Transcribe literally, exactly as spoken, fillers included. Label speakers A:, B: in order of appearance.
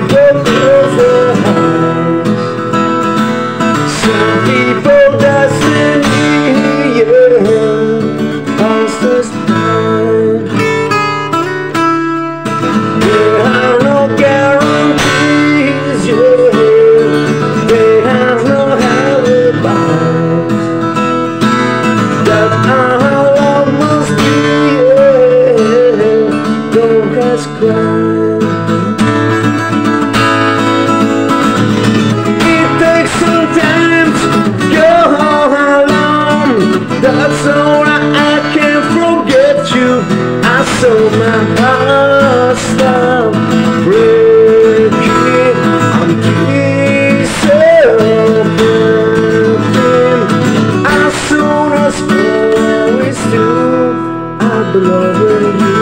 A: people close their eyes. Some people doesn't hear monsters blind. There are no guarantees, yeah. They have no alibis. That our love must be, yeah. Don't ask crime. It takes some time to go along. That's alright, I can't forget you. I saw my heart stop breaking. I'm pieces broken. As soon as always do, I belong with you.